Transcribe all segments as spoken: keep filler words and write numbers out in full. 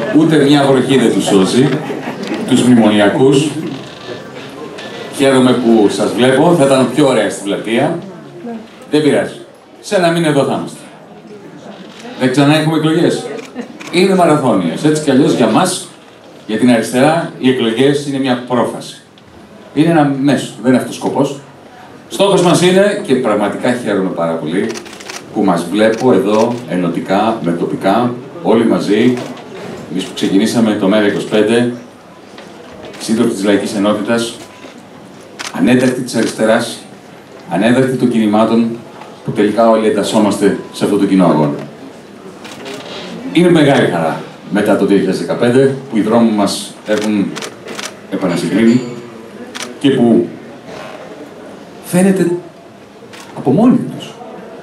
Ούτε μια βροχή δεν τους σώζει, τους μνημονιακούς. Χαίρομαι που σας βλέπω, θα ήταν πιο ωραία στη πλατεία. Δεν πειράζει. Σε ένα μήνα εδώ θα είμαστε. Δεν ξανά έχουμε εκλογές. Είναι μαραθώνιες. Έτσι κι αλλιώς για μας, για την αριστερά, οι εκλογές είναι μια πρόφαση. Είναι ένα μέσο, δεν είναι αυτός ο σκοπός. Στόχος μας είναι, και πραγματικά χαίρομαι πάρα πολύ, που μας βλέπω εδώ ενωτικά, με τοπικά, όλοι μαζί. Εμείς που ξεκινήσαμε το ΜέΡΑ είκοσι πέντε, σύντροφοι της Λαϊκής Ενότητας, ανέντακτοι της αριστεράς, ανέντακτοι των κινημάτων, που τελικά όλοι εντασσόμαστε σε αυτό το κοινό αγώνα. Είναι μεγάλη χαρά μετά το δύο χιλιάδες δεκαπέντε που οι δρόμοι μας έχουν επανασυγκρίνει και που φαίνεται από μόνοι τους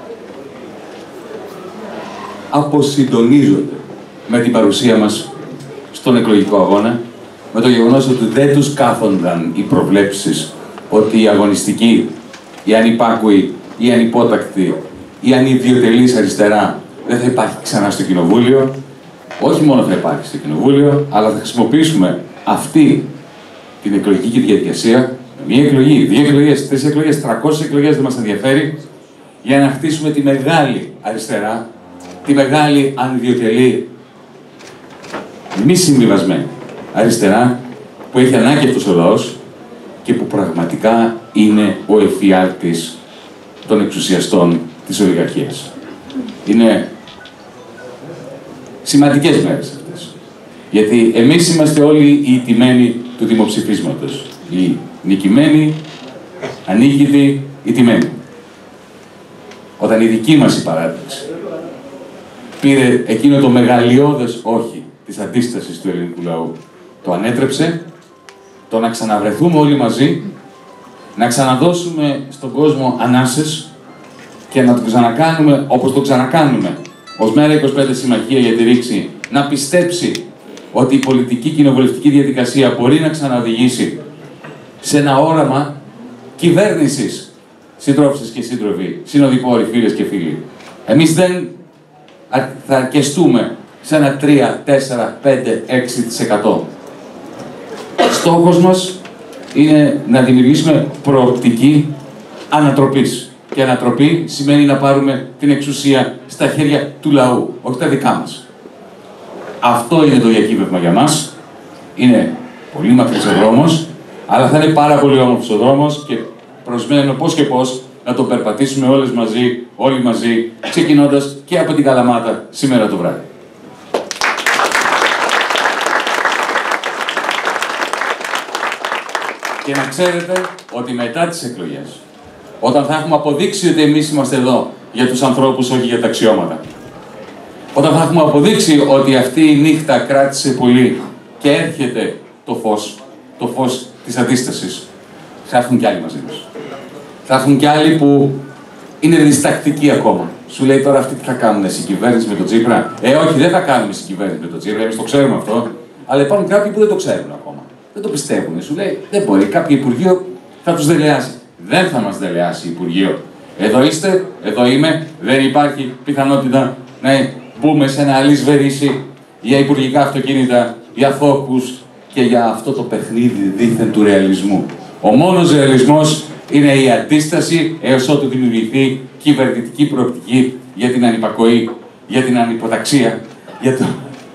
αποσυντονίζονται με την παρουσία μας στον εκλογικό αγώνα, με το γεγονός ότι δεν τους κάθονταν οι προβλέψεις ότι η αγωνιστική, η ανυπάκουη, η ανυπότακτη, η ανιδιοτελής αριστερά δεν θα υπάρχει ξανά στο Κοινοβούλιο. Όχι μόνο θα υπάρχει στο Κοινοβούλιο, αλλά θα χρησιμοποιήσουμε αυτή την εκλογική διαδικασία, μία εκλογή, δύο εκλογές, τρεις εκλογές, τριακόσιες εκλογές, δεν μας ενδιαφέρει, για να χτίσουμε τη μεγάλη αριστερά, τη μεγάλη ανιδιοτελή, μη συμβιβασμένη αριστερά, που έχει ανάγκη αυτός ο λαός και που πραγματικά είναι ο εφιάλτης των εξουσιαστών της ολιγαρχίας. Είναι σημαντικές μέρες αυτές. Γιατί εμείς είμαστε όλοι οι ηττημένοι του δημοψηφίσματος. Οι νικημένοι, ανίκητοι, ηττημένοι. Όταν η δική μας η παράταξη πήρε εκείνο το μεγαλειώδες όχι της αντίστασης του ελληνικού λαού, το ανέτρεψε, το να ξαναβρεθούμε όλοι μαζί, να ξαναδώσουμε στον κόσμο ανάσες και να το ξανακάνουμε όπως το ξανακάνουμε ως ΜέΡΑ είκοσι πέντε Συμμαχία για τη Ρήξη, να πιστέψει ότι η πολιτική κοινοβουλευτική διαδικασία μπορεί να ξαναοδηγήσει σε ένα όραμα κυβέρνησης, συντρόφισσες και σύντροφοι, συνοδοιπόροι, φίλες και φίλοι. Εμείς δεν θα αρκεστούμε σε ένα τρία, τέσσερα, πέντε, έξι τοις εκατό. Στόχος μας είναι να δημιουργήσουμε προοπτική ανατροπής. Και ανατροπή σημαίνει να πάρουμε την εξουσία στα χέρια του λαού, όχι τα δικά μας. Αυτό είναι το διακύβευμα για μας. Είναι πολύ μακρύς ο δρόμος, αλλά θα είναι πάρα πολύ όμορφος ο δρόμος και προσμένω πώς και πώς να τον περπατήσουμε όλες μαζί, όλοι μαζί, ξεκινώντας και από την Καλαμάτα σήμερα το βράδυ. Και να ξέρετε ότι μετά τις εκλογές, όταν θα έχουμε αποδείξει ότι εμείς είμαστε εδώ για τους ανθρώπους, όχι για τα αξιώματα, όταν θα έχουμε αποδείξει ότι αυτή η νύχτα κράτησε πολύ και έρχεται το φως, το φως της αντίστασης, θα έρθουν κι άλλοι μαζί μας. Θα έρθουν κι άλλοι που είναι διστακτικοί ακόμα. Σου λέει τώρα αυτοί τι θα κάνουν, συγκυβέρνηση με τον Τσίπρα. Ε, όχι, δεν θα κάνουμε συγκυβέρνηση με τον Τσίπρα, εμείς το ξέρουμε αυτό. Αλλά υπάρχουν κάποιοι που δεν το ξέρουν ακόμα. Δεν το πιστεύουν. Σου λέει δεν μπορεί, κάποιο Υπουργείο θα τους δελεάσει. Δεν θα μας δελεάσει Υπουργείο. Εδώ είστε, εδώ είμαι, δεν υπάρχει πιθανότητα να μπούμε σε ένα αλυσβερίσι για υπουργικά αυτοκίνητα, για φόκους και για αυτό το παιχνίδι δίθεν του ρεαλισμού. Ο μόνος ρεαλισμός είναι η αντίσταση έως ότου δημιουργηθεί κυβερνητική προοπτική για την ανυπακοή, για την ανυποταξία, για το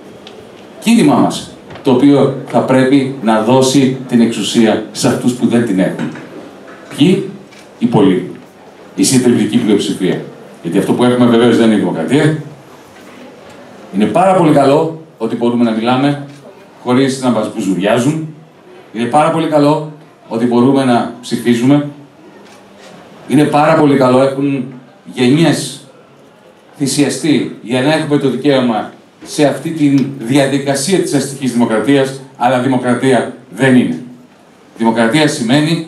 κίνημά μας, το οποίο θα πρέπει να δώσει την εξουσία σε αυτούς που δεν την έχουν. Ποιοι? Οι πολλοί. Η συντριπτική πλειοψηφία. Γιατί αυτό που έχουμε βεβαίως δεν είναι η δημοκρατία. Είναι πάρα πολύ καλό ότι μπορούμε να μιλάμε χωρίς να μας μπουζουριάζουν. Είναι πάρα πολύ καλό ότι μπορούμε να ψηφίζουμε. Είναι πάρα πολύ καλό, έχουν γενιές θυσιαστεί για να έχουμε το δικαίωμα σε αυτή τη διαδικασία της αστικής δημοκρατίας, αλλά δημοκρατία δεν είναι. Δημοκρατία σημαίνει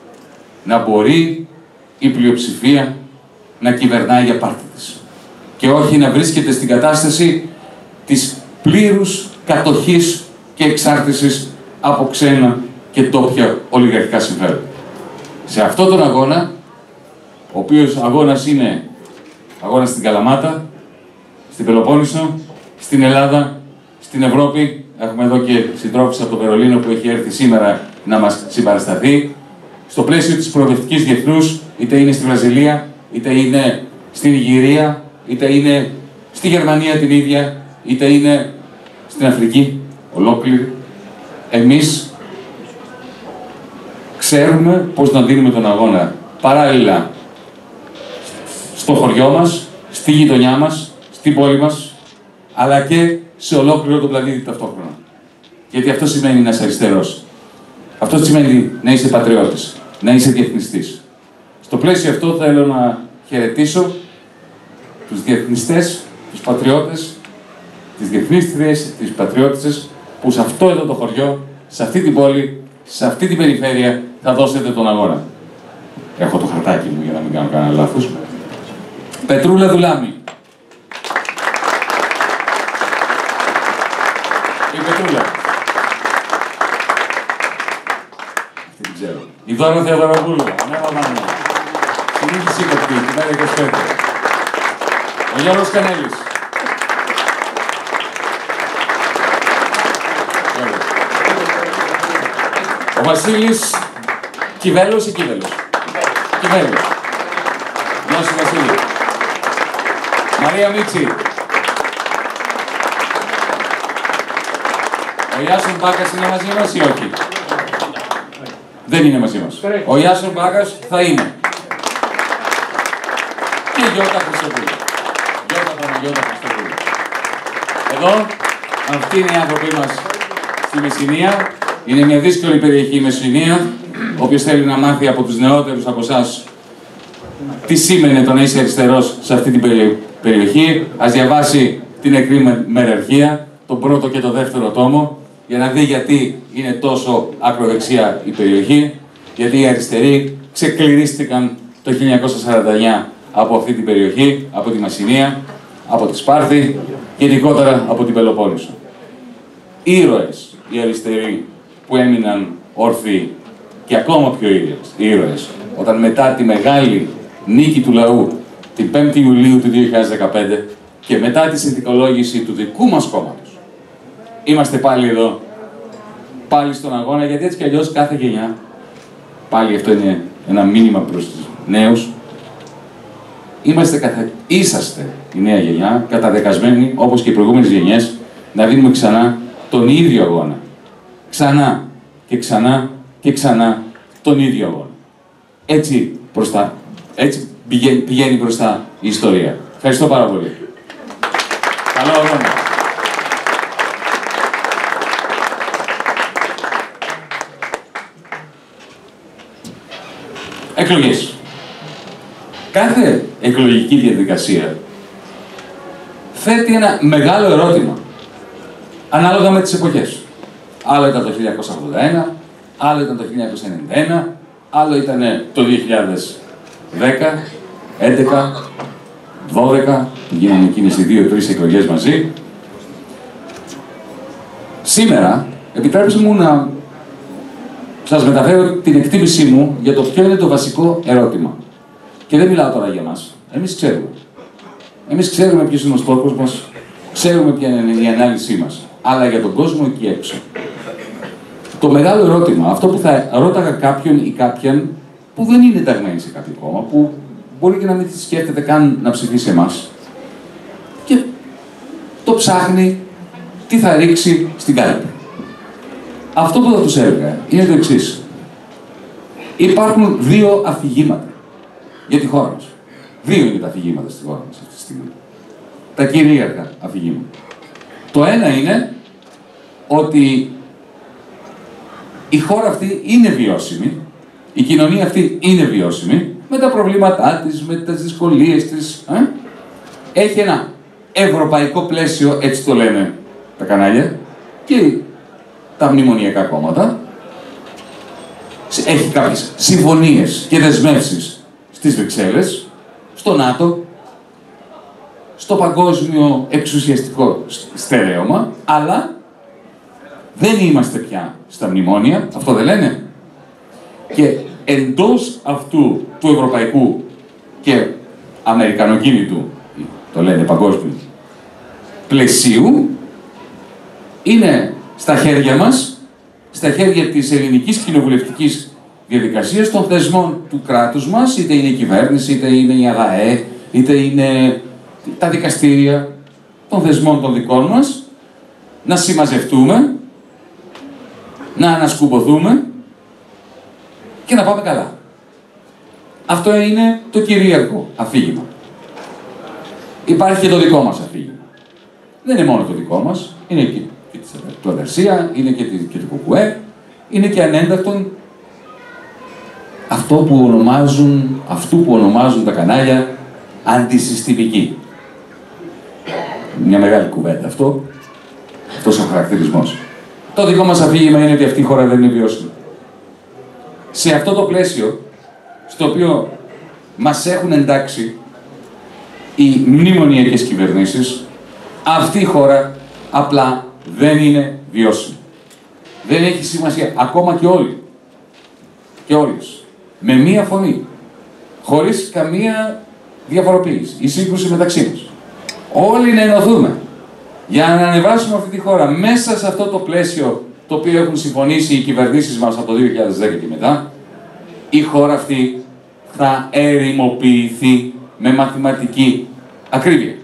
να μπορεί η πλειοψηφία να κυβερνάει για πάρτι της και όχι να βρίσκεται στην κατάσταση της πλήρους κατοχής και εξάρτησης από ξένα και τόπια ολιγαρχικά συμφέροντα. Σε αυτόν τον αγώνα, ο οποίος αγώνας είναι αγώνας στην Καλαμάτα, στην Πελοπόννησο, στην Ελλάδα, στην Ευρώπη. Έχουμε εδώ και συντρόφους από το Βερολίνο που έχει έρθει σήμερα να μας συμπαρασταθεί. Στο πλαίσιο της προοδευτικής διεθνούς, είτε είναι στη Βραζιλία, είτε είναι στην Ιγυρία, είτε είναι στη Γερμανία την ίδια, είτε είναι στην Αφρική ολόκληρη, εμείς ξέρουμε πώς να δίνουμε τον αγώνα παράλληλα στο χωριό μας, στη γειτονιά μας, στην πόλη μας, αλλά και σε ολόκληρο τον πλανήτη ταυτόχρονα. Γιατί αυτό σημαίνει να είσαι αριστερός. Αυτό σημαίνει να είσαι πατριώτης, να είσαι διεθνιστής. Στο πλαίσιο αυτό θέλω να χαιρετήσω τους διεθνιστές, τους πατριώτες, τις διεθνίστριες, τις πατριώτισσες, που σε αυτό εδώ το χωριό, σε αυτή την πόλη, σε αυτή την περιφέρεια θα δώσετε τον αγώνα. Έχω το χαρτάκι μου για να μην κάνω κανένα λάθος. Πετρούλα Δουλάμη. Η Πετρούλα. Αυτή την ξέρω. Η Δώρα Θεοδωροπούλου. Ανέβα μάνα. Συνήθιση κοπτή, την μέρα είκοσι πέντε. Ο Γιώργος Κανέλης. Ο Βασίλης Κιβέλος ή Κιβέλος. Κιβέλος. Γεια σου Βασίλη. Μαρία Μίτσι. Ο Ιάσον Μπάκας είναι μαζί μας ή όχι? Δεν είναι μαζί μας. Ο Ιάσον Μπάκας θα είναι. Και η Γιώτα Χριστοπούλου. Γιώτα Παναγιώτα Χριστοπούλου. Εδώ, αυτοί είναι οι άνθρωποι μας στη Μεσσηνία. Είναι μια δύσκολη περιοχή η Μεσσηνία. Όποιος θέλει να μάθει από τους νεότερους από εσάς τι σήμαινε το να είσαι αριστερός σε αυτή την περιοχή, ας διαβάσει την Νεκρή Μεραρχία, τον πρώτο και το δεύτερο τόμο, για να δει γιατί είναι τόσο ακροδεξιά η περιοχή, γιατί οι αριστεροί ξεκληρίστηκαν το χίλια εννιακόσια σαράντα εννιά από αυτή την περιοχή, από τη Μεσσηνία, από τη Σπάρτη και ειδικότερα από την Πελοπόννησο. Ήρωες οι αριστεροί που έμειναν όρθιοι και ακόμα πιο ήρωες, όταν μετά τη μεγάλη νίκη του λαού την πέμπτη Ιουλίου του δύο χιλιάδες δεκαπέντε και μετά τη συνθηκολόγηση του δικού μας κόμματος, είμαστε πάλι εδώ, πάλι στον αγώνα, γιατί έτσι κι αλλιώς κάθε γενιά, πάλι αυτό είναι ένα μήνυμα προς τους νέους, είμαστε καθα... είσαστε η νέα γενιά, καταδεκασμένοι όπως και οι προηγούμενες γενιές, να δίνουμε ξανά τον ίδιο αγώνα. Ξανά και ξανά και ξανά τον ίδιο αγώνα. Έτσι μπροστά, έτσι πηγαίνει, πηγαίνει μπροστά η ιστορία. Ευχαριστώ πάρα πολύ. Καλό αγώνα. Εκλογές. Κάθε εκλογική διαδικασία θέτει ένα μεγάλο ερώτημα, ανάλογα με τις εποχές. Άλλο ήταν το χίλια εννιακόσια ογδόντα ένα, άλλο ήταν το χίλια εννιακόσια ενενήντα ένα, άλλο ήταν το δύο χιλιάδες δέκα, έντεκα, δώδεκα, γίνανε εκείνες οι δύο-τρεις εκλογές μαζί. Σήμερα, επιτρέψτε μου να σας μεταφέρω την εκτίμησή μου για το ποιο είναι το βασικό ερώτημα. Και δεν μιλάω τώρα για μας. Εμείς ξέρουμε. Εμείς ξέρουμε ποιος είναι ο στόχος μας, ξέρουμε ποια είναι η ανάλυση μας. Αλλά για τον κόσμο εκεί έξω, το μεγάλο ερώτημα, αυτό που θα ρώταγα κάποιον ή κάποιαν που δεν είναι ενταγμένη σε κάποιο κόμμα, που μπορεί και να μην σκέφτεται καν να ψηφίσει εμάς, και το ψάχνει τι θα ρίξει στην κάλπη. Αυτό που θα τους έλεγα είναι το εξής. Υπάρχουν δύο αφηγήματα για τη χώρα μας. Δύο είναι τα αφηγήματα στη χώρα μας αυτή τη στιγμή. Τα κυρίαρχα αφηγήματα. Το ένα είναι ότι η χώρα αυτή είναι βιώσιμη, η κοινωνία αυτή είναι βιώσιμη, με τα προβλήματά της, με τις δυσκολίες της. Ε? Έχει ένα ευρωπαϊκό πλαίσιο, έτσι το λένε τα κανάλια, και τα μνημονιακά κόμματα. Έχει κάποιες συμφωνίες και δεσμεύσεις στις Βρυξέλλες, στο ΝΑΤΟ, στο παγκόσμιο εξουσιαστικό στερέωμα, αλλά δεν είμαστε πια στα μνημόνια, αυτό δεν λένε. Και εντός αυτού του ευρωπαϊκού και αμερικανοκίνητου, το λένε παγκόσμιο, πλαισίου, είναι στα χέρια μας, στα χέρια της ελληνικής κοινοβουλευτικής διαδικασίας, των θεσμών του κράτους μας, είτε είναι η κυβέρνηση, είτε είναι η ΑΔΑΕ, είτε είναι τα δικαστήρια των θεσμών των δικών μας, να συμμαζευτούμε, να ανασκουμποθούμε και να πάμε καλά. Αυτό είναι το κυρίαρχο αφήγημα. Υπάρχει και το δικό μας αφήγημα. Δεν είναι μόνο το δικό μας, είναι και του Αδερσία, είναι και του Κουκουέ, είναι και ανέντακτον αυτό που ονομάζουν, αυτού που ονομάζουν τα κανάλια αντισυστημική. Μια μεγάλη κουβέντα αυτό, αυτός ο χαρακτηρισμός. Το δικό μας αφήγημα είναι ότι αυτή η χώρα δεν είναι βιώσιμη. Σε αυτό το πλαίσιο, στο οποίο μας έχουν εντάξει οι μνημονιακές κυβερνήσεις, αυτή η χώρα απλά δεν είναι βιώσιμη. Δεν έχει σημασία, ακόμα και όλοι, και όλες, με μία φωνή, χωρίς καμία διαφοροποίηση ή σύγκρουση μεταξύ μας. Όλοι να ενωθούμε για να ανεβάσουμε αυτή τη χώρα μέσα σε αυτό το πλαίσιο το οποίο έχουν συμφωνήσει οι κυβερνήσεις μας από το δύο χιλιάδες δέκα και μετά, η χώρα αυτή θα ερημοποιηθεί με μαθηματική ακρίβεια.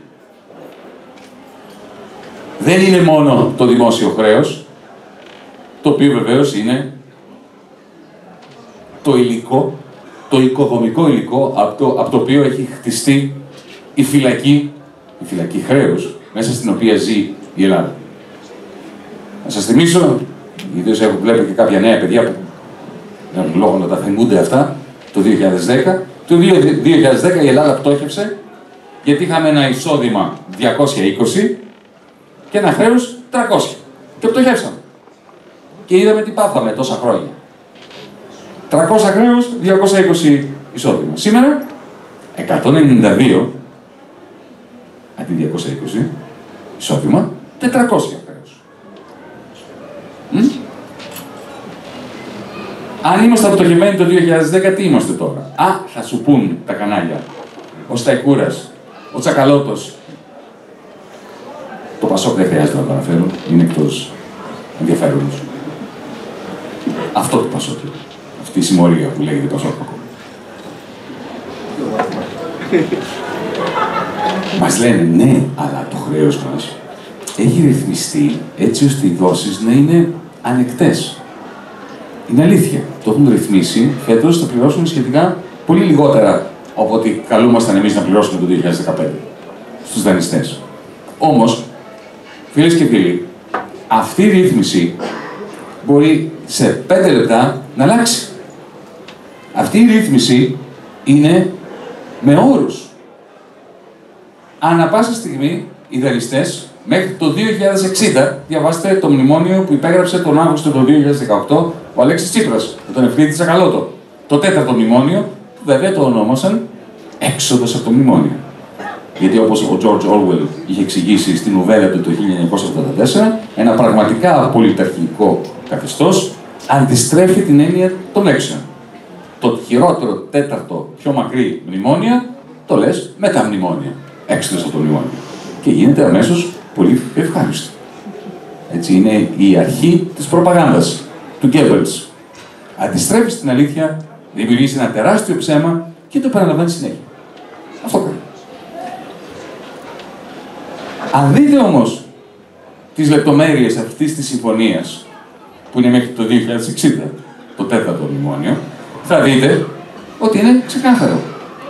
Δεν είναι μόνο το δημόσιο χρέος, το οποίο βεβαίως είναι το υλικό, το οικοδομικό υλικό από το, από το οποίο έχει χτιστεί η φυλακή, η φυλακή χρέους, μέσα στην οποία ζει η Ελλάδα. Να σας θυμίσω, γιατί έχω βλέπω και κάποια νέα παιδιά που δεν λόγω να τα θυμούνται αυτά, το δύο χιλιάδες δέκα. Το δύο χιλιάδες δέκα η Ελλάδα πτώχευσε γιατί είχαμε ένα εισόδημα διακόσια είκοσι και ένα χρέος τριακόσια. Και πτωχεύσαμε. Και είδαμε τι πάθαμε τόσα χρόνια. τριακόσια χρέος, διακόσια είκοσι εισόδημα. Σήμερα, εκατόν ενενήντα δύο αντί διακόσια είκοσι εισόδημα, τετρακόσια χρέος. Μ? Αν ήμασταν πτωχευμένοι το δύο χιλιάδες δέκα, τι είμαστε τώρα? Α, θα σου πούν τα κανάλια. Ο Σταϊκούρας, ο Τσακαλώτος. Το Πασόκ δεν χρειάζεται να το αναφέρουν, είναι εκτός ενδιαφέροντος. Αυτό το Πασόκ. Αυτή η συμμορία που λέγεται Πασόκ. Μας λένε ναι, αλλά το χρέος μας έχει ρυθμιστεί έτσι ώστε οι δόσεις να είναι ανεκτές. Είναι αλήθεια. Το έχουν ρυθμίσει. Φέτος θα πληρώσουμε σχετικά πολύ λιγότερα από ό,τι καλούμασταν εμείς να πληρώσουμε το δύο χιλιάδες δεκαπέντε στους δανειστές. Όμως, φίλες και φίλοι, αυτή η ρύθμιση μπορεί σε πέντε λεπτά να αλλάξει. Αυτή η ρύθμιση είναι με όρους. Ανά πάσα στιγμή, οι δανειστές μέχρι το δύο χιλιάδες εξήντα, διαβάστε το μνημόνιο που υπέγραψε τον Αύγουστο του δύο χιλιάδες δεκαοκτώ ο Αλέξης Τσίπρας με τον Ευκλήδη Τσακαλώτο. Το τέταρτο μνημόνιο, που βέβαια το ονόμασαν έξοδος από το μνημόνιο. Γιατί όπως ο George Orwell είχε εξηγήσει στην νουβέλα του το χίλια εννιακόσια ογδόντα τέσσερα, ένα πραγματικά πολιταρχικό καθεστώς αντιστρέφει την έννοια των έξεων. Το χειρότερο, τέταρτο, πιο μακρύ μνημόνιο, το λες με τα μνημόνια. Έξοδος από το μνημόνιο. Και γίνεται αμέσως πολύ ευχάριστο. Έτσι είναι η αρχή της προπαγάνδας του Goebbels. Αντιστρέφει την αλήθεια, δημιουργήσει ένα τεράστιο ψέμα και το επαναλαμβάνει συνέχεια. Αυτό κάνει. Αν δείτε όμως τις λεπτομέρειες αυτής της συμφωνίας, που είναι μέχρι το δύο χιλιάδες εξήντα, το τέταρτο μνημόνιο, θα δείτε ότι είναι ξεκάθαρο.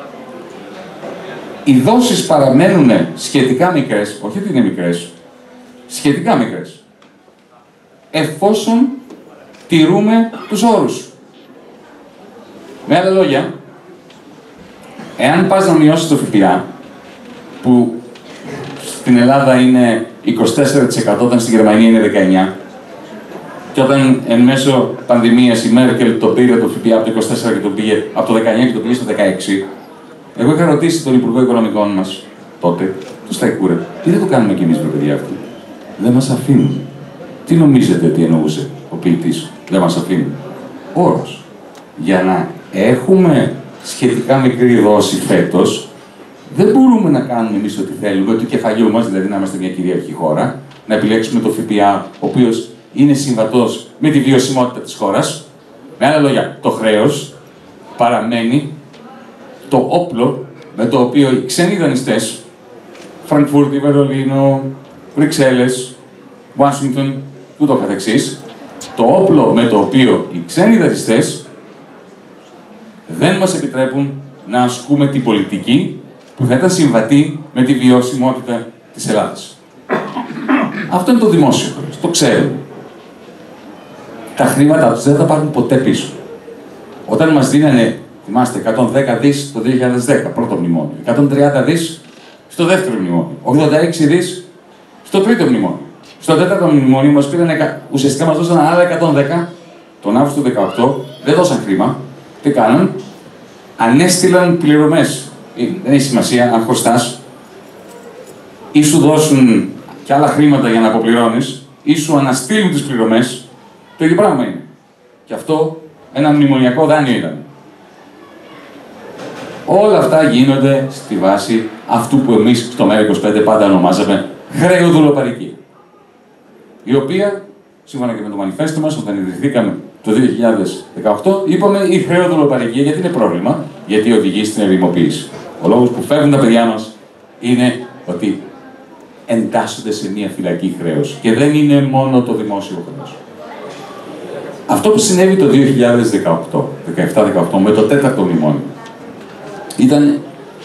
Οι δόσεις παραμένουν σχετικά μικρές, όχι ότι είναι μικρές, σχετικά μικρές, εφόσον τηρούμε τους όρους. Με άλλα λόγια, εάν πας να μειώσεις το ΦΠΑ, που στην Ελλάδα είναι είκοσι τέσσερα τοις εκατό, όταν στη Γερμανία είναι δεκαεννιά τοις εκατό, και όταν εν μέσω πανδημίας η Μέρκελ το πήρε το ΦΠΑ από το είκοσι τέσσερα και το πήγε, από το δεκαεννιά και το πήγε στο δεκαέξι, εγώ είχα ρωτήσει τον Υπουργό Οικονομικών μας τότε, τον Σταϊκούρα, τι δεν το κάνουμε κι εμείς με παιδιά αυτοί? Δεν μας αφήνουν. Τι νομίζετε ότι εννοούσε ο ποιητής? Δεν μας αφήνουν. Όρος. Για να έχουμε σχετικά μικρή δόση φέτος, δεν μπορούμε να κάνουμε εμείς ό,τι θέλουμε, του κεφαλιού μας, δηλαδή να είμαστε μια κυρίαρχη χώρα, να επιλέξουμε το ΦΠΑ, ο οποίος είναι συμβατός με τη βιωσιμότητα της χώρας. Με άλλα λόγια, το χρέος παραμένει το όπλο με το οποίο οι ξένοι δανειστές, Φραγκφούρτη, Βερολίνο, Βρυξέλλες, Ουάσιγκτον, ούτω καθεξής, το όπλο με το οποίο οι ξένοι δανειστές δεν μας επιτρέπουν να ασκούμε την πολιτική που θα ήταν συμβατή με τη βιωσιμότητα της Ελλάδας. Αυτό είναι το δημόσιο χρέος, το ξέρουμε. Τα χρήματά τους δεν θα πάρουν ποτέ πίσω. Όταν μας δίνανε, θυμάστε, εκατόν δέκα δις το δύο χιλιάδες δέκα, πρώτο μνημόνιο, εκατόν τριάντα δις στο δεύτερο μνημόνιο, ογδόντα έξι δις στο τρίτο μνημόνιο. Στο τέταρτο μνημόνιο μας πήραν, ουσιαστικά μας δώσαν άλλα εκατόν δέκα, τον Αύγουστο του δεκαοκτώ, δεν δώσαν χρήμα. Τι κάναν? Ανέστειλαν πληρωμές. Δεν έχει σημασία αν χρωστάς, ή σου δώσουν και άλλα χρήματα για να αποπληρώνεις, ή σου αναστείλουν τις πληρωμές. Το ίδιο πράγμα είναι. Και αυτό ένα μνημονιακό δάνειο ήταν. Όλα αυτά γίνονται στη βάση αυτού που εμείς στο ΜΕΡΑ είκοσι πέντε πάντα ονομάζαμε χρεοδουλοπαρικία. Η οποία, σύμφωνα και με το μανιφέστο μας, όταν ιδρυθήκαμε το δύο χιλιάδες δεκαοκτώ, είπαμε η χρεοδουλοπαρικία γιατί είναι πρόβλημα, γιατί οδηγεί στην ερημοποίηση. Ο λόγος που φεύγουν τα παιδιά μας είναι ότι εντάσσονται σε μια φυλακή χρέος. Και δεν είναι μόνο το δημόσιο χρέος. Αυτό που συνέβη το δύο χιλιάδες δεκαοκτώ, δεκαεπτά δεκαοκτώ, με το τέταρτο μνημόνιο, ήταν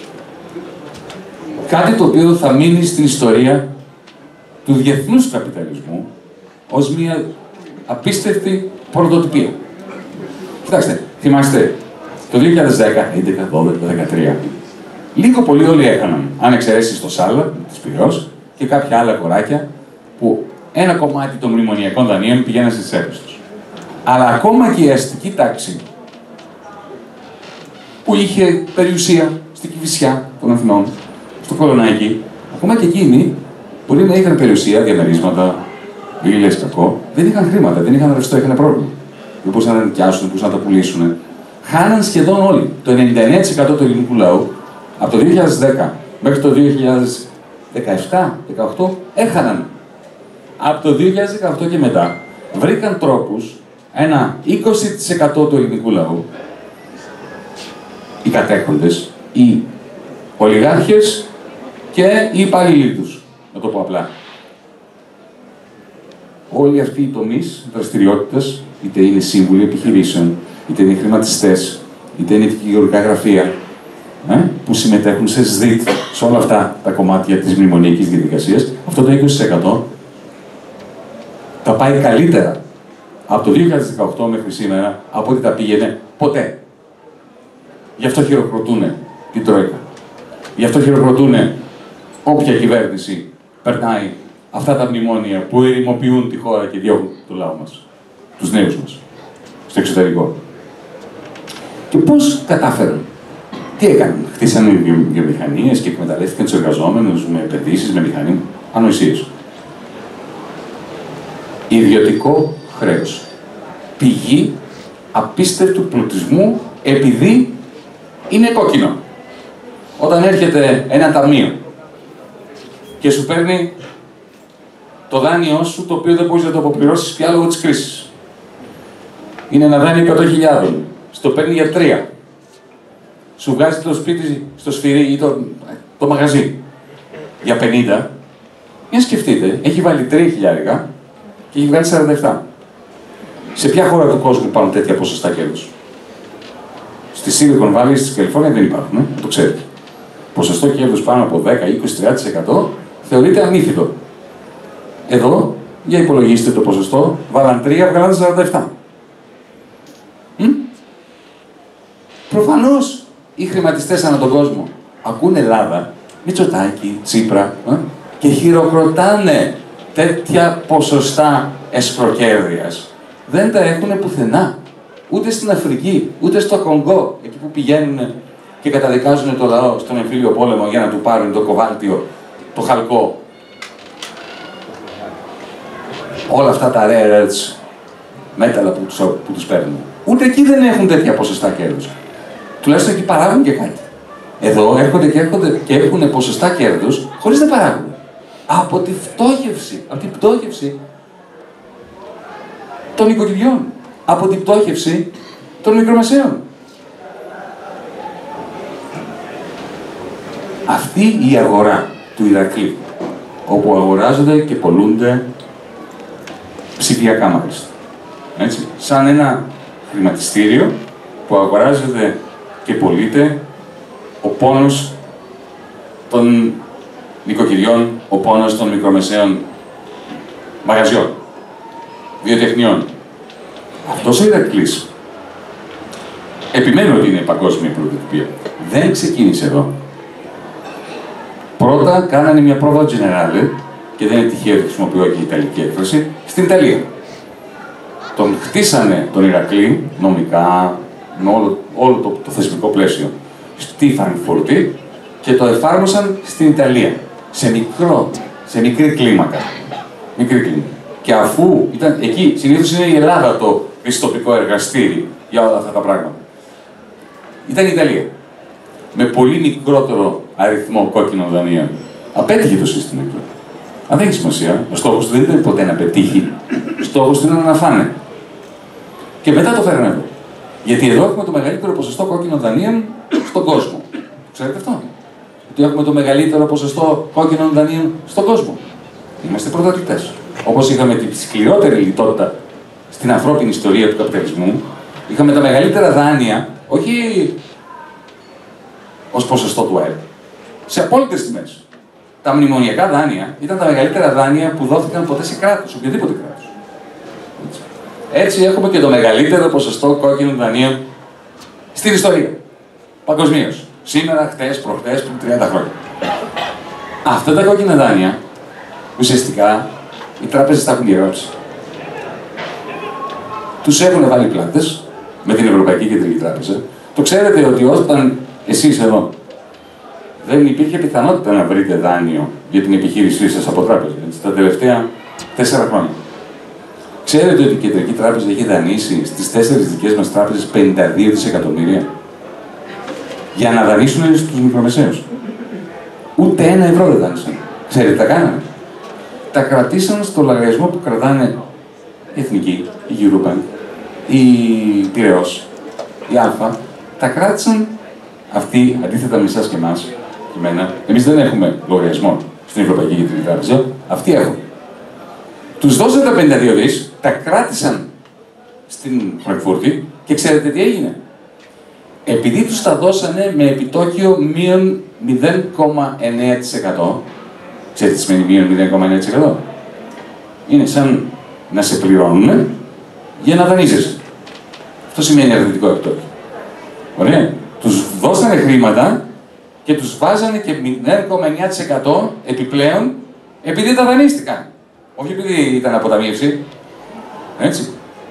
κάτι το οποίο θα μείνει στην ιστορία του διεθνούς καπιταλισμού ως μια απίστευτη πρωτοτυπία. Κοιτάξτε, θυμάστε, το δύο χιλιάδες δέκα, έντεκα, δώδεκα, δεκατρία, λίγο πολύ όλοι έχαναν, αν εξαιρέσεις το Σάλα, της Πυραιός και κάποια άλλα κοράκια, που ένα κομμάτι των μνημονιακών δανείων πηγαίναν στις τσέπες τους. Αλλά ακόμα και η αστική τάξη, που είχε περιουσία στην Κηφισιά των Αθηνών, στο Κολονάκι, ακόμα και εκείνοι μπορεί να είχαν περιουσία, διαμερίσματα, βίλες, κακό, δεν είχαν χρήματα, δεν είχαν ρευστό, είχαν πρόβλημα. Δεν μπορούσαν να νοικιάσουν, δεν μπορούσαν να τα πουλήσουν. Χάναν σχεδόν όλοι. Το ενενήντα εννέα τοις εκατό του ελληνικού λαού, από το δύο χιλιάδες δέκα μέχρι το δύο χιλιάδες δεκαεπτά δεκαοκτώ, έχαναν. Από το δύο χιλιάδες δεκαοκτώ και μετά, βρήκαν τρόπους ένα είκοσι τοις εκατό του ελληνικού λαού, οι κατέχοντες, οι ολιγάρχες και οι υπάλληλοι τους, να το πω απλά. Όλοι αυτοί οι τομείς δραστηριότητας, είτε είναι σύμβουλοι επιχειρήσεων, είτε είναι χρηματιστές, είτε είναι δικηγορικά γραφεία, ε, που συμμετέχουν σε ΣΔΙΤ, σε όλα αυτά τα κομμάτια της μνημονιακής διαδικασίας, αυτό το είκοσι τοις εκατό τα πάει καλύτερα από το δύο χιλιάδες δεκαοκτώ μέχρι σήμερα από ό,τι τα πήγαινε ποτέ. Γι' αυτό χειροκροτούν την Τρόικα. Γι' αυτό χειροκροτούν όποια κυβέρνηση περνάει αυτά τα μνημόνια που ερημοποιούν τη χώρα και διώχνουν το λαό μας, τους νέους μας, στο εξωτερικό. Και πώς κατάφεραν? Τι έκαναν? Χτίσανε βιομηχανίες και εκμεταλλεύτηκαν τους εργαζόμενους με επενδύσεις, με μηχανή, ανοησίες. Ιδιωτικό χρέος. Πηγή απίστευτου πλουτισμού επειδή είναι κόκκινο. Όταν έρχεται ένα ταμείο και σου παίρνει το δάνειό σου, το οποίο δεν μπορείς να το αποπληρώσεις πια λόγω της κρίσης. Είναι ένα δάνειο εκατό χιλιάδες. Στο παίρνει για τρία. Σου βγάζει το σπίτι στο σφυρί ή το, το μαγαζί για πενήντα. Για σκεφτείτε, έχει βάλει τρία χιλιάρικα και έχει βγάλει σαράντα επτά. Σε ποια χώρα του κόσμου υπάρχουν τέτοια ποσοστά κέρδους? Στη Silicon Valley, στη Καλιφόρνια δεν υπάρχουν, ε? Το ξέρετε. Ποσοστό κέρδους πάνω από δέκα, είκοσι, τριάντα τοις εκατό θεωρείται ανήθικο. Εδώ, για υπολογίστε το ποσοστό, βάλαν τρία, βγάλαν σαράντα επτά. Μ? Προφανώς οι χρηματιστές ανά τον κόσμο ακούν Ελλάδα, Μητσοτάκη, Τσίπρα, ε? και χειροκροτάνε τέτοια ποσοστά εσχροκέρδειας. Δεν τα έχουν πουθενά. Ούτε στην Αφρική, ούτε στο Κονγκό, εκεί που πηγαίνουν και καταδικάζουν το λαό στον εμφύλιο πόλεμο για να του πάρουν το κοβάλτιο, το χαλκό. Όλα αυτά τα rare earths, μέταλλα που τους, που τους παίρνουν. Ούτε εκεί δεν έχουν τέτοια ποσοστά κέρδους. Τουλάχιστον εκεί παράγουν και κάτι. Εδώ έρχονται και, έρχονται και έχουν ποσοστά κέρδους χωρίς να παράγουν. Από τη φτώχευση, από την πτώχευση των οικοκυριών, από την πτώχευση των μικρομεσαίων. Αυτή η αγορά του Ηρακλή, όπου αγοράζονται και πωλούνται ψηφιακά μάλιστα. Έτσι, σαν ένα χρηματιστήριο που αγοράζεται και πωλείται ο πόνος των νοικοκυριών, ο πόνος των μικρομεσαίων μαγαζιών, βιοτεχνιών. Αυτός ο Ηρακλής, επιμένω ότι είναι παγκόσμια πρωτοτυπία, δεν ξεκίνησε εδώ. Πρώτα κάνανε μια πρόβα generale, και δεν είναι τυχαίο ότι χρησιμοποιώ και η ιταλική έκφραση, στην Ιταλία. Τον χτίσανε τον Ηρακλή, νομικά, με όλο, όλο το, το θεσμικό πλαίσιο, στη Φραγκφούρτη και το εφάρμοσαν στην Ιταλία, σε μικρό, σε μικρή κλίμακα. Μικρή κλίμακα. Και αφού ήταν εκεί, συνήθως είναι η Ελλάδα το δυστοπικό εργαστήρι για όλα αυτά τα πράγματα. Ήταν η Ιταλία. Με πολύ μικρότερο αριθμό κόκκινων δανείων. Απέτυχε το σύστημα εκεί. Αν δεν έχει σημασία, ο στόχος του δεν ήταν ποτέ να πετύχει. Ο στόχος του ήταν να φάνε. Και μετά το φέρανε εδώ. Γιατί εδώ έχουμε το μεγαλύτερο ποσοστό κόκκινων δανείων στον κόσμο. Ξέρετε αυτό? Ότι έχουμε το μεγαλύτερο ποσοστό κόκκινων δανείων στον κόσμο. Είμαστε πρωταθλητές. Όπως είχαμε τη σκληρότερη λιτότητα στην ανθρώπινη ιστορία του καπιταλισμού, είχαμε τα μεγαλύτερα δάνεια, όχι ως ποσοστό του ΑΕΠ, σε απόλυτες τιμές. Τα μνημονιακά δάνεια ήταν τα μεγαλύτερα δάνεια που δόθηκαν ποτέ σε κράτος, οποιοδήποτε κράτος. Έτσι. Έτσι έχουμε και το μεγαλύτερο ποσοστό κόκκινων δανείων στην ιστορία. Παγκοσμίως. Σήμερα, χτες, προχτές, πριν τριάντα χρόνια. Αυτά τα κόκκινα δάνεια, ουσιαστικά, οι τράπεζες τα έχουν διαγράψει. Τους έχουν βάλει πλάτες με την Ευρωπαϊκή Κεντρική Τράπεζα. Το ξέρετε ότι όταν εσείς εδώ δεν υπήρχε πιθανότητα να βρείτε δάνειο για την επιχείρησή σας από τράπεζα, έτσι, τα τελευταία τέσσερα χρόνια. Ξέρετε ότι η Κεντρική Τράπεζα έχει δανείσει στις τέσσερις δικές μας τράπεζες πενήντα δύο δισεκατομμύρια για να δανείσουν στους μικρομεσαίους. Ούτε ένα ευρώ δεν δάνεισαν. Ξέρετε τι τα κάνανε? Τα κρατήσαν στο λογαριασμό που κρατάνε η Εθνική, η Eurobank, η Πειραιώς, η Α. Τα κράτησαν αυτοί, αντίθετα με εσάς και εμάς, και εμένα. Εμείς δεν έχουμε λογαριασμό στην Ευρωπαϊκή Κεντρική Τράπεζα. Αυτοί έχουν. Τους δώσανε τα πενήντα δύο δις, τα κράτησαν στην Φραγκφούρτη και ξέρετε τι έγινε? Επειδή τους τα δώσανε με επιτόκιο μείον μηδέν κόμμα εννέα τοις εκατό, ξέρετε τι σημαίνει μείον μηδέν κόμμα εννέα τοις εκατό? Είναι σαν να σε πληρώνουν για να δανείζεσαι. Αυτό σημαίνει αρνητικό επιτόκιο. Ωραία. Τους δώσανε χρήματα και τους βάζανε και μηδέν κόμμα εννέα τοις εκατό επιπλέον επειδή τα δανείστηκαν. Όχι επειδή ήταν αποταμίευση. Έτσι.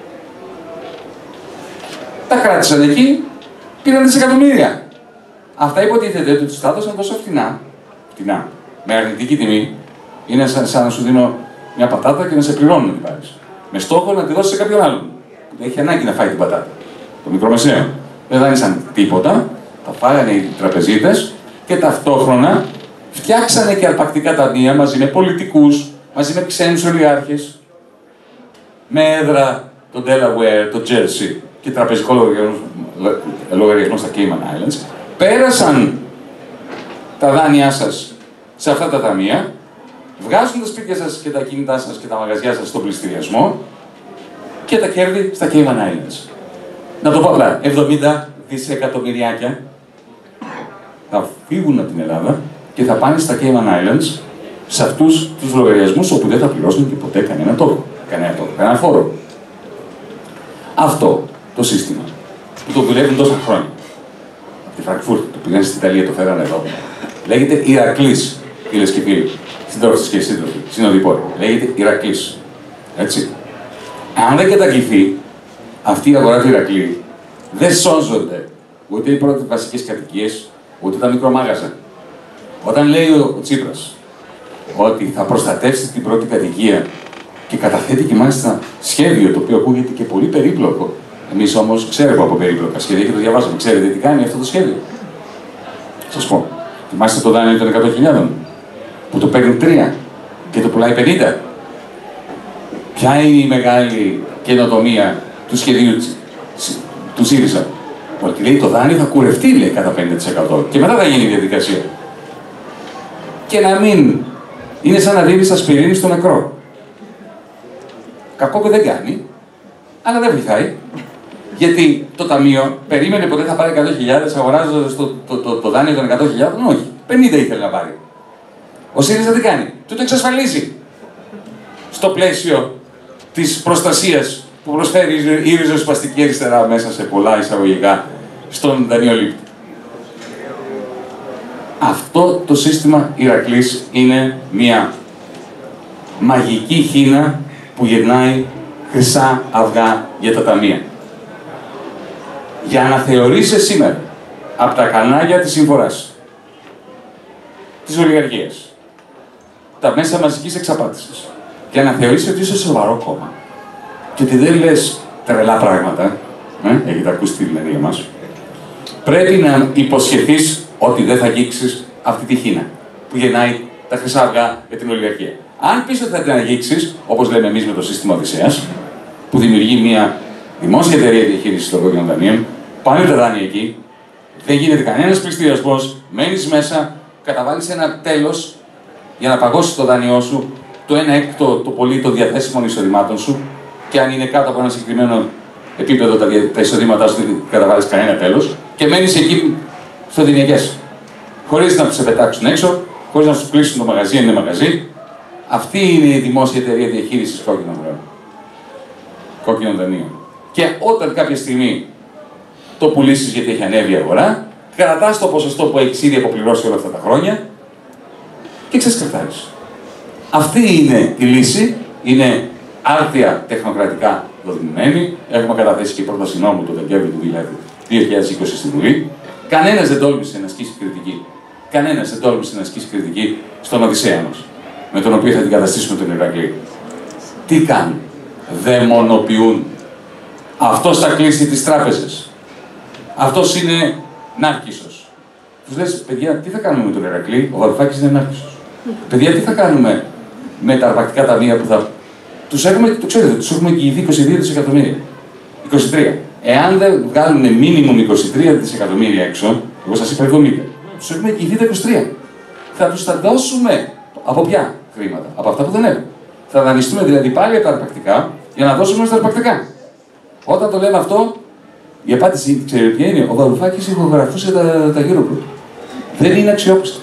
Τα κράτησαν εκεί, πήραν δισεκατομμύρια. Αυτά υποτίθεται ότι τους τα έδωσαν τόσο φτηνά, φτηνά, με αρνητική τιμή. Είναι σαν, σαν να σου δίνω μια πατάτα και να σε πληρώνουν να την πάρεις. Με στόχο να τη δώσεις σε κάποιον άλλον που έχει ανάγκη να φάει την πατάτα. Το μικρομεσαίο. Δεν δάνεισαν τίποτα, τα φάγανε οι τραπεζίτες και ταυτόχρονα φτιάξανε και αρπακτικά ταμεία μαζί με πολιτικούς, μαζί με ξένους ολιγάρχες, με έδρα το Delaware, το Jersey και τραπεζικό λογαριασμό, λογαριασμό στα Cayman Islands. Πέρασαν τα δάνειά σας σε αυτά τα ταμεία, βγάζουν τα σπίτια σας και τα κινητά σας και τα μαγαζιά σας στον πληστηριασμό και τα κέρδη στα Cayman Islands. Να το πω απλά, εβδομήντα δισεκατομμυριάκια θα φύγουν από την Ελλάδα και θα πάνε στα Cayman Islands σε αυτούς τους λογαριασμούς όπου δεν θα πληρώσουν και ποτέ κανένα τόκο, κανένα τόκο, κανένα φόρο. Αυτό το σύστημα που το δουλεύουν τόσα χρόνια. Από τη Φραγκφούρτη, το πήγαν στην Ιταλία, το φέρανε εδώ. Λέγεται Ηρακλής, φίλες και φίλοι, συντρόφισσες και σύντροφοι, συνοδοιπόροι. Λέγεται Ηρακλής. Έτσι. Αν δεν καταγγελθεί αυτή η αγορά του Ηρακλή, δεν σώζονται ούτε οι πρώτες βασικές κατοικίες, ούτε τα μικρομάγαζα. Όταν λέει ο, ο Τσίπρας ότι θα προστατεύσει την πρώτη κατοικία και καταθέτει και μάλιστα σχέδιο το οποίο ακούγεται και πολύ περίπλοκο. Εμείς όμως ξέρουμε από περίπλοκα σχέδια και το διαβάζουμε. Ξέρετε τι κάνει αυτό το σχέδιο? Σας πω. Θυμάστε το δάνειο των εκατό χιλιάδων που το παίρνουν τρία και το πουλάει πενήντα. Ποια είναι η μεγάλη καινοτομία του σχεδίου του ΣΥΡΙΖΑ? Ότι λέει το δάνειο θα κουρευτεί, λέει, κατά πενήντα τοις εκατό και μετά θα γίνει η διαδικασία. Και να μην είναι σαν να δίνεις ασπιρίνη στο νεκρό. Κακό που δεν κάνει, αλλά δεν βοηθάει. Γιατί το ταμείο περίμενε ποτέ θα πάρει εκατό χιλιάδες αγοράζοντας το, το, το, το δάνειο των εκατό χιλιάδων. Όχι, πενήντα ήθελε να πάρει. Ο ΣΥΡΙΖΑ τι κάνει? Του το εξασφαλίζει. Στο πλαίσιο της προστασίας που προσφέρει η ριζοσπαστική αριστερά μέσα σε πολλά εισαγωγικά στον δανειολήπτη. Αυτό το σύστημα Ηρακλής είναι μια μαγική χίνα που γυρνάει χρυσά αυγά για τα ταμεία. Για να θεωρείσαι σήμερα από τα κανάλια της συμφοράς, της ολιγαρχίας, τα μέσα μαζικής εξαπάτησης, για να θεωρείσαι ότι είσαι σοβαρό κόμμα και ότι δεν λες τρελά πράγματα, ε, έχετε ακούσει τη δηλαδή μας, πρέπει να υποσχεθείς ότι δεν θα αγγίξεις αυτή τη χίνα που γεννάει τα χρυσά αυγά για την ολιγαρχία. Αν πεις ότι θα την αγγίξεις, όπως λέμε εμείς με το σύστημα Οδυσσέας, που δημιουργεί μια δημόσια εταιρεία διαχείρισης των κόκκινων δανείων, πάνε τα δάνεια εκεί, δεν γίνεται κανένας πληστηριασμός, μένεις μέσα, καταβάλεις ένα τέλος για να παγώσεις το δάνειό σου, το ένα έκτο το πολύ των διαθέσιμων εισοδημάτων σου, και αν είναι κάτω από ένα συγκεκριμένο επίπεδο τα, τα εισοδήματά σου δεν καταβάλεις κανένα τέλος, και μένεις εκεί στοδυναικές. Χωρίς να τους πετάξουν έξω, χωρίς να σου κλείσουν το μαγαζί, αν είναι μαγαζί. Αυτή είναι η δημόσια εταιρεία διαχείρισης κόκκινων δανείων. Κόκκινων δανείων. Και όταν κάποια στιγμή το πουλήσεις γιατί έχει ανέβει η αγορά, κρατάς το ποσοστό που έχεις ήδη αποπληρώσει όλα αυτά τα χρόνια και ξεσκρατάρεις. Αυτή είναι η λύση. Είναι άρτια τεχνοκρατικά δομημένη. Έχουμε καταθέσει και πρόταση νόμου το Δεκέμβριο του δύο χιλιάδες είκοσι στη Βουλή. Κανένας δεν τόλμησε να ασκήσει κριτική. Κανένας δεν τόλμησε να ασκήσει κριτική στον Οδυσσέα μας, με τον οποίο θα την καταστήσουμε τον Ηρακλή. Τι κάνουν? Δαιμονοποιούν. Αυτός θα κλείσει τις τράπεζες. Αυτός είναι νάρκισσος. Τους λες, παιδιά, τι θα κάνουμε με τον Ηρακλή? Ο Βαρουφάκης είναι νάρκισσος. Παιδιά, τι θα κάνουμε με τα αρπακτικά ταμεία που θα. Τους έχουμε, το ξέρετε, τους έχουμε εγγυηθεί είκοσι δύο δισεκατομμύρια. είκοσι τρία. Εάν δεν βγάλουν μίνιμουμ είκοσι τρία δισεκατομμύρια έξω, εγώ σας είπα εβδομήντα, τους έχουμε εγγυηθεί τα είκοσι τρία. Θα τους τα δώσουμε. Από ποια χρήματα? Από αυτά που δεν έχουν. Θα δανειστούμε δηλαδή πάλι από τα αρπακτικά για να δώσουμε στα αρπακτικά. Όταν το λέμε αυτό, η απάντηση, ξέρετε ποια είναι? Ο Βαρουφάκης ηχογραφούσε τα, τα Eurogroup. Δεν είναι αξιόπιστος.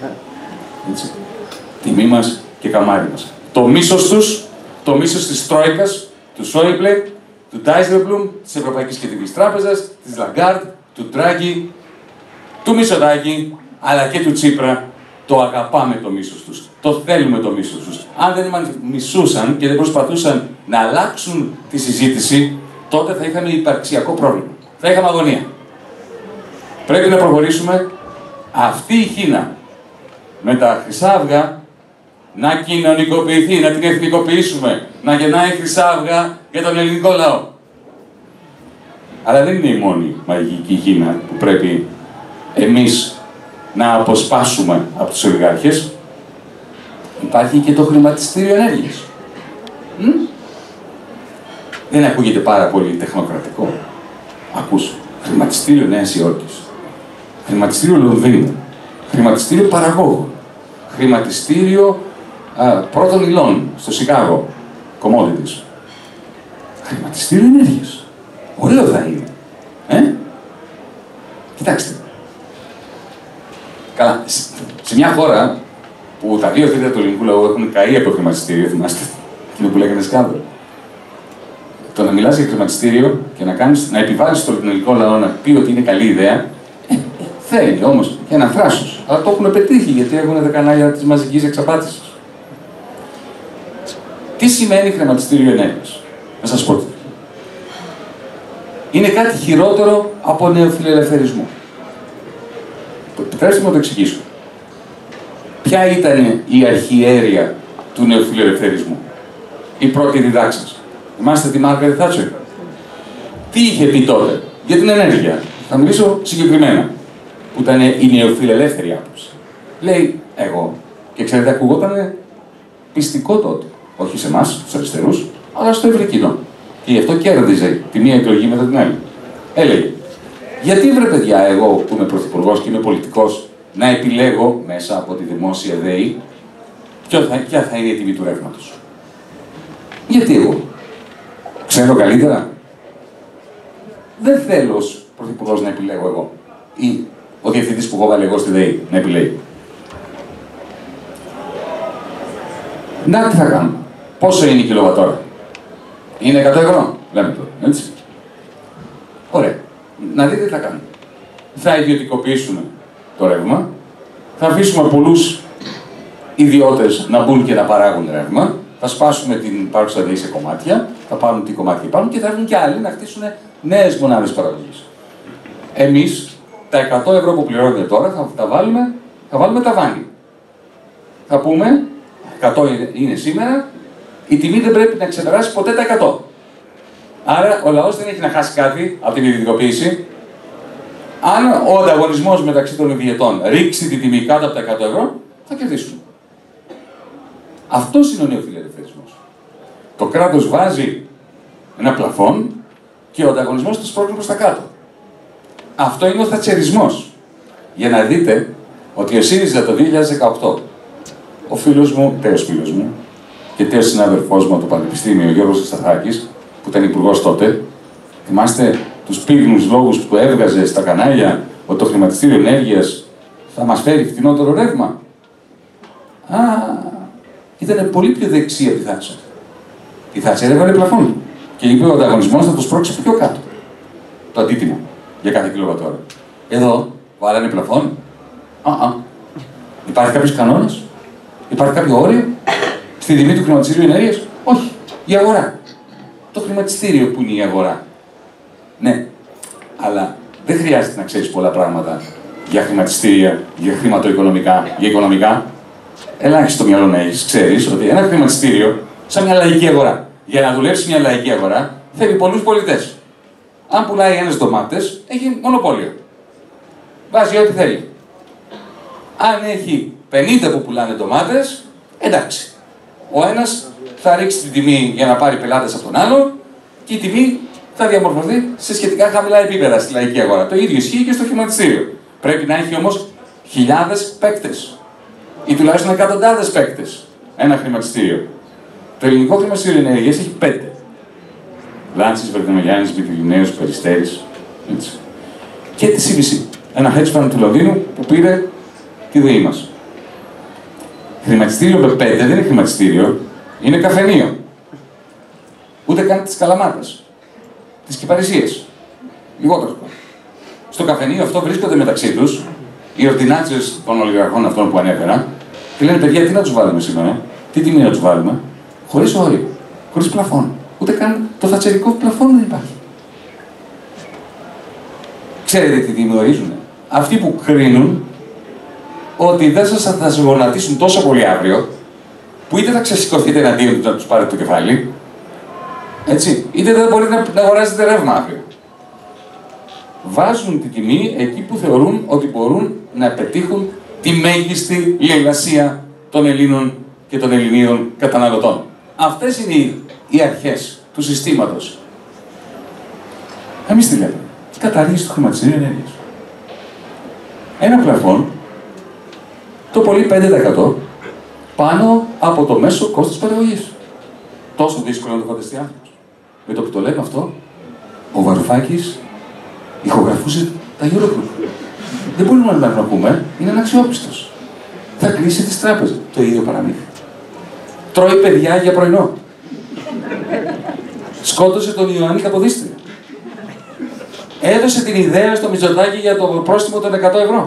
Έτσι. Τιμή μας και καμάρι μας. Το μίσος τους, το μίσος της Τρόικας, του Σόιμπλε, του Ντάισελμπλουμ, της Ευρωπαϊκής Κεντρικής Τράπεζας, της Λαγκάρντ, του Ντράγκη, του Μητσοτάκη, αλλά και του Τσίπρα, το αγαπάμε το μίσος τους. Το θέλουμε το μίσος τους. Αν δεν μας μισούσαν και δεν προσπαθούσαν να αλλάξουν τη συζήτηση, τότε θα είχαμε υπαρξιακό πρόβλημα. Θα είχαμε αγωνία. Πρέπει να προχωρήσουμε αυτή η χίνα με τα χρυσά αυγά να κοινωνικοποιηθεί, να την εθνικοποιήσουμε, να γεννάει χρυσά αυγά για τον ελληνικό λαό. Αλλά δεν είναι η μόνη μαγική χίνα που πρέπει εμείς να αποσπάσουμε από τους ολιγάρχες. Υπάρχει και το χρηματιστήριο ενέργειας. Μ? Δεν ακούγεται πάρα πολύ τεχνοκρατικό? Ακούς. Χρηματιστήριο Νέας Υόρκης. Χρηματιστήριο Λονδίνου. Χρηματιστήριο παραγόγων. Χρηματιστήριο α, πρώτων υλών στο Σικάγο. Commodities. Χρηματιστήριο ενέργειας. Ωραίο θα είναι. Ε? Κοιτάξτε. Καλά, σε μια χώρα που τα δύο τρίτα του ελληνικού λαού έχουν καεί από το χρηματιστήριο, θυμάστε, εκείνο που λέγανε σκάνδαλο. Το να μιλάς για χρηματιστήριο και να, κάνεις, να επιβάλλεις στον ελληνικό λαό να πει ότι είναι καλή ιδέα, ε, θέλει όμως και ένα θράσος. Αλλά το έχουν πετύχει γιατί έχουν τα κανάλια της μαζικής εξαπάτησης. Τι σημαίνει χρηματιστήριο ενέργειας? Να σας πω. Είναι κάτι χειρότερο από νεοφιλελευθερισμό. Επιτρέψτε μου να το εξηγήσω. Ποια ήταν η αρχιέρεια του νεοφιλελευθερισμού? Η πρώτη διδάξεις. Θυμάστε τη Μάργαρετ Θάτσερ? Τι είχε πει τότε για την ενέργεια? Θα μιλήσω συγκεκριμένα, που ήταν η νεοφιλελεύθερη άποψη. Λέει, εγώ, και ξέρετε, ακούγότανε πιστικό τότε. Όχι σε εμάς, στους αριστερούς, αλλά στο ευρύ κοινό. Και γι' αυτό κέρδιζε τη μία εκλογή μετά την άλλη. Έλεγε, γιατί βρε παιδιά, εγώ που είμαι πρωθυπουργός και είμαι πολιτικός, να επιλέγω μέσα από τη δημόσια ΔΕΗ ποια θα είναι η τιμή του ρεύματος. Γιατί εγώ. Ξέρω καλύτερα. Δεν θέλω ως πρωθυπουργός να επιλέγω εγώ. Ή ο διευθυντής που έχω βάλει εγώ στη ΔΕΗ να επιλέγει. Να τι θα κάνουμε. Πόσο είναι η κιλοβατόρα. Είναι εκατό ευρώ. Λέμε τώρα. Έτσι. Ωραία. Να δείτε τι θα κάνουμε. Θα ιδιωτικοποιήσουμε το ρεύμα. Θα αφήσουμε πολλούς ιδιώτες να μπουν και να παράγουν ρεύμα. Θα σπάσουμε την υπάρχουσα ΔΕΗ σε κομμάτια. Θα πάρουν τι κομμάτια υπάρχουν και θα έρθουν και άλλοι να χτίσουν νέες μονάδες παραγωγής. Εμείς τα εκατό ευρώ που πληρώνετε τώρα θα τα βάλουμε, θα βάλουμε ταβάνι. Θα πούμε, εκατό είναι σήμερα, η τιμή δεν πρέπει να ξεπεράσει ποτέ τα εκατό. Άρα ο λαός δεν έχει να χάσει κάτι από την ιδιωτικοποίηση. Αν ο ανταγωνισμός μεταξύ των ιδιωτών ρίξει την τιμή κάτω από τα εκατό ευρώ, θα κερδίσουν. Αυτός είναι ο νεοφιλελευθερισμός. Το κράτος βάζει ένα πλαφόν και ο ανταγωνισμός του σπρώχνει προς τα κάτω. Αυτό είναι ο θατσερισμός. Για να δείτε ότι ο ΣΥΡΙΖΑ το δύο χιλιάδες δεκαοκτώ, ο φίλος μου, τέος φίλος μου και τέος συνάδελφός μου από το Πανεπιστήμιο, ο Γιώργος Σταθάκης, που ήταν υπουργός τότε, θυμάστε τους πύγνους λόγους που έβγαζε στα κανάλια ότι το χρηματιστήριο ενέργειας θα μας φέρει φτηνότερο ρεύμα. Α, ήταν πολύ πιο δεξί από τη Θάτσερ. Η Θάτσερ έβαλε πλαφόν και είπε ο ανταγωνισμός θα το σπρώξει πιο κάτω. Το αντίτιμο για κάθε κιλοβατόρα. Εδώ βάλανε πλαφόν. Α, α. Υπάρχει κάποιος κανόνας, υπάρχει κάποιο όριο στη τιμή του χρηματιστήριου ενέργειας. Όχι. Η αγορά. Το χρηματιστήριο που είναι η αγορά. Ναι, αλλά δεν χρειάζεται να ξέρεις πολλά πράγματα για χρηματιστήρια, για χρηματοοικονομικά, για οικονομικά. Ελάχιστο μυαλό να έχεις, ξέρεις ότι ένα χρηματιστήριο, σαν μια λαϊκή αγορά, για να δουλέψει μια λαϊκή αγορά, θέλει πολλούς πολιτές. Αν πουλάει ένας ντομάτες, έχει μονοπόλιο. Βάζει ό,τι θέλει. Αν έχει πενήντα που πουλάνε ντομάτες, εντάξει. Ο ένας θα ρίξει την τιμή για να πάρει πελάτες από τον άλλο και η τιμή θα διαμορφωθεί σε σχετικά χαμηλά επίπεδα στη λαϊκή αγορά. Το ίδιο ισχύει και στο χρηματιστήριο. Πρέπει να έχει όμως χιλιάδες παίκτες ή τουλάχιστον εκατοντάδες παίκτες ένα χρηματιστήριο. Το ελληνικό χρηματιστήριο ενέργειας έχει πέντε. Λάντσης, Βερδινογιάννης, Μυθιλιναίος, Περιστέρης. Έτσι. Και τη σι βι σι. Ένα hedge fund του Λονδίνου που πήρε τη ΔΕΗ μας. Χρηματιστήριο με πέντε δεν είναι χρηματιστήριο, είναι καφενείο. Ούτε καν της Καλαμάτας. Της Κυπαρισίας. Λιγότερο. Στο καφενείο αυτό βρίσκονται μεταξύ τους οι ορτινάτσες των ολιγαρχών αυτών που ανέφερα και λένε: παιδιά, τι να τους βάλουμε σήμερα, τι τιμή να τους βάλουμε, χωρίς όριο, χωρίς πλαφόν. Ούτε καν το θατσερικό πλαφόν δεν υπάρχει. Ξέρετε τι δημιουργήσουν? Αυτοί που κρίνουν ότι δεν σας θα σας γονατίσουν τόσο πολύ αύριο, που είτε θα ξεσηκωθείτε εναντίον του να τους πάρετε το κεφάλι, έτσι, είτε δεν μπορείτε να, να αγοράσετε ρεύμα αύριο. Βάζουν τη τιμή εκεί που θεωρούν ότι μπορούν να πετύχουν τη μέγιστη λαιλασία των Ελλήνων και των Ελληνίδων καταναλωτών. Αυτές είναι οι, οι αρχές του συστήματος. Εμείς τι λέμε? Καταργήση του χρηματιστηρίου ενέργειας. Ένα πλαφόν, το πολύ πέντε τοις εκατό πάνω από το μέσο κόστος παραγωγής. Τόσο δύσκολο να το φανταστεί άνθρωπος. Με το που το λέμε αυτό, ο Βαρουφάκης ηχογραφούσε τα Eurogroup. Δεν μπορούμε να το πούμε, είναι αναξιόπιστος. Θα κλείσει τις τράπεζες. Το ίδιο παραμύθι. Τρώει παιδιά για πρωινό. Σκότωσε τον Ιωάννη Καποδίστρια. Έδωσε την ιδέα στο Μητσοτάκη για το πρόστιμο των εκατό ευρώ.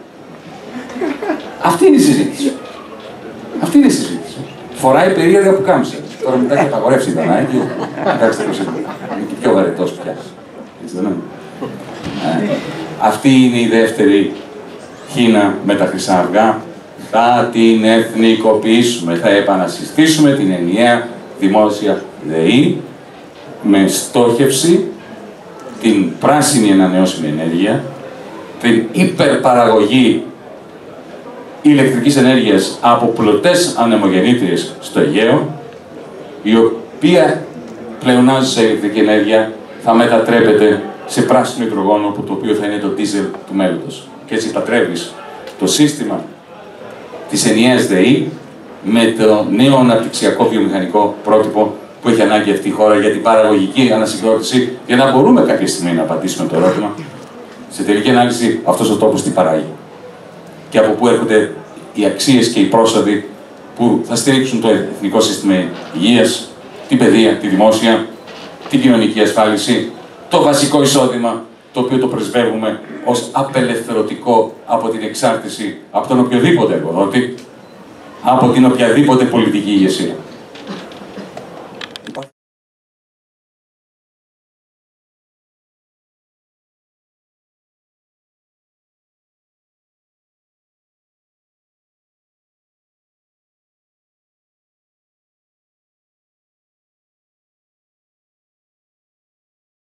Αυτή είναι η συζήτηση. Αυτή είναι η συζήτηση. Φοράει περίεργα πουκάμισα. Τώρα μετά έχει απαγορεύσει η Δανάη. Κοιτάξτε πώς είναι. Είναι και πιο βαρετός πια. Έτσι δεν είναι? Αυτή είναι η δεύτερη Χίνα με τα χρυσά αυγά. Θα την εθνικοποιήσουμε. Θα επανασυστήσουμε την ενιαία δημόσια ΔΕΗ με στόχευση την πράσινη ανανεώσιμη ενέργεια, την υπερπαραγωγή ηλεκτρικής ενέργειας από πλωτές ανεμογεννήτριες στο Αιγαίο, η οποία πλεονάζουσα ηλεκτρική ενέργεια θα μετατρέπεται σε πράσινο υδρογόνο, που το οποίο θα είναι το ντίζελ του μέλλοντος. Και έτσι πατρεύεις το σύστημα της ενιαίας ΔΕΗ με το νέο αναπτυξιακό βιομηχανικό πρότυπο που έχει ανάγκη αυτή η χώρα για την παραγωγική ανασυγκρότηση, για να μπορούμε κάποια στιγμή να απαντήσουμε το ερώτημα, σε τελική ανάλυση, αυτός ο τόπος τι παράγει. Και από πού έρχονται οι αξίες και οι πρόσοδοι που θα στηρίξουν το εθνικό σύστημα υγείας, την παιδεία, τη δημόσια, την κοινωνική ασφάλιση, το βασικό εισόδημα, το οποίο το πρεσβεύουμε ως απελευθερωτικό από την εξάρτηση από τον οποιοδήποτε εργοδότη, από την οποιαδήποτε πολιτική ηγεσία.